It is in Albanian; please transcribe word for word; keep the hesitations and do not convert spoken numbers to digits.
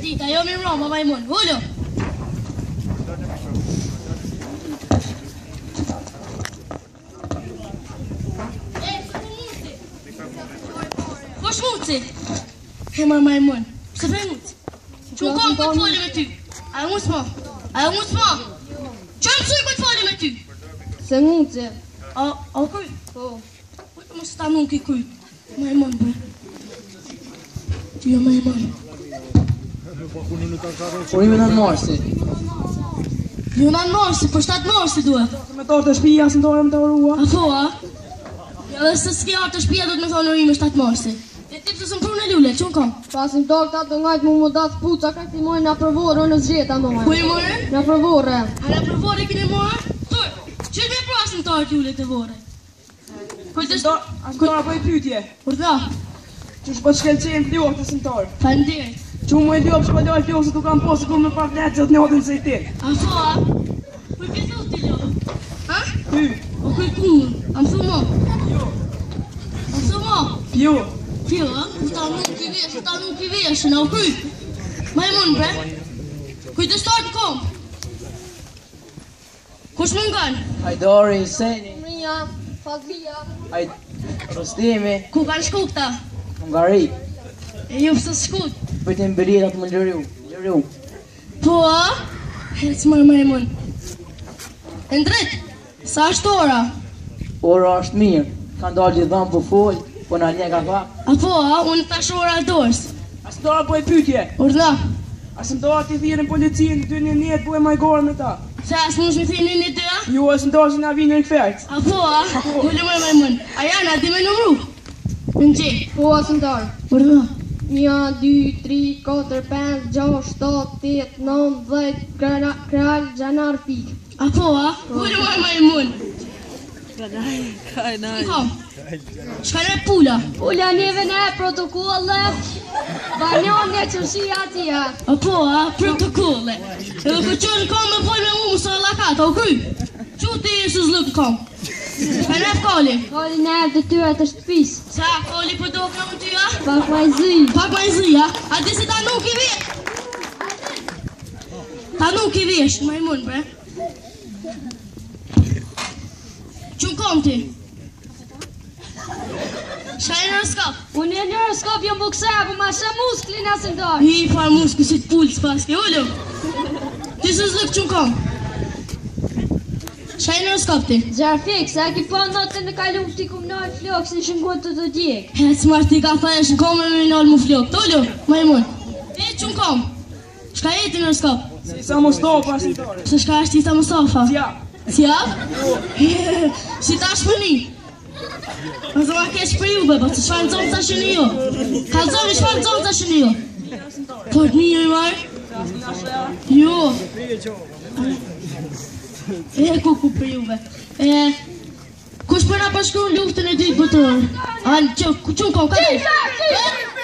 dita, jo mi mroma majmun, ullu! Kush muci? Hemar majmun, se fej muci? Që kam këtë foli me ty? Ajo muci ma? Ajo muci ma? Që mësuj këtë foli me ty? Se muci. A, a kuj? Po. Ujtë më sta nuk i kuj. Majmun, bre. Ty jo majmun. Por ime në marsi. Jo në marsi, për shtatë marsi duhet. Me torë të shpia, së në torë me të urua. A po, a? Ja dhe se s'ki artë të shpia do të me thonë në ime shtatë marsi. E ti pëse së më pru në lule, që në kam? Pasim dorë ka të ngajtë mu më datë puca, ka këti mojnë në përvore, në zgjeta në Ku i more? Në përvore. A në përvore kini more? Tur, që me prasin të artë lule të vore? Kujtë është... Asë në torë po i pytje. Kur dha? Që shpo të shkelqenë flokë të së në torë. Fanderit. Që mu e ljopë që po ljopë flokë se tu kam posë ku me pak letë që të njotin se i ti. A po, a? Kuj pjetu t'i ljo? Ha? Ty. O kuj kumë? A më thu mo? Jo. A më thu mo? Jo. Fjo, a? Ta nuk i vesh, ta nuk i vesh, në u kuj. Majmun, bre. Kuj të startë kom? Kush më nganë? Hajdari, Seni, Mria, Fazlia. Hajd... Rostimi, Ku kanë shku këta? Hungari. E ju pësë shkut? Për të mbërirat më lëriu. Lëriu. Po, a? Hec mërë majmun. E ndret, sa është ora? Ora është mirë. Kanë dalë gjithë dhamë për folë, po në alje ka pak. A po, a? Unë tash ora dorës. Asë në torë po i pytje. Urdha. Asë në torë t'i thirën policinë, ty një njetë po e majgore me ta. Se asë mund shmi thini një të, a? Jo, asë në torë që nga vinë në këfertë. A po, a? Ullë mërë majmun. A janë, a di me numru? Në gjë. Po, asë në dorë. Urdha. Një, dy, tri, katër, pesë, gjashtë, shtatë, tetë, nëntë, dhjetë, kralë, gjanar, pikë. A po, a? Ullë mërë majmun. Në kam. Shka në pula? Ulla neve ne protokolle, banjon një qërshia atia. A po, a? Protokolle. Edhe për që në kam me poj me mu më së lakat, a u kry? Që ti e së zlëk kam? Shka në fkalli? Kalli neve të tyre të shtëpis. Sa, kalli për do këmë ty, a? Pak ma i zi. Pak ma i zi, a? A di si ta nuk i vesh? Ta nuk i vesh, majmun, bre. Që në kom ti? Shka e në rëskap? Unë e në rëskap jam bukse, po ma shë musklin asë në dorë. I farë musku si të pulës paske, ullu. Ti së zlëk që në kom? Shka e në rëskap ti? Gjarë fikë, se a ki po notën në kalu ti ku më nojë flokë, se shëngon të të djekë. He, smart ti ka thaje shë në kom e me nalë mu flokë, ullu, majmun. Ti që në kom? Shka e ti në rëskap? Si sa Mustafa asë në torë. Se shka është ti sa Mustafa? Tja. Tjaf? Si ta shpëni? Në zëma keq për ju, beba, që shfa në zonë të shëni jo. Ka zonë, shfa në zonë të shëni jo. Po të një i marë? Jo. E, ku ku për juve. E, kush përna përshkru luftën e dytë botëror? A, që, ku që në kom, ka dhe?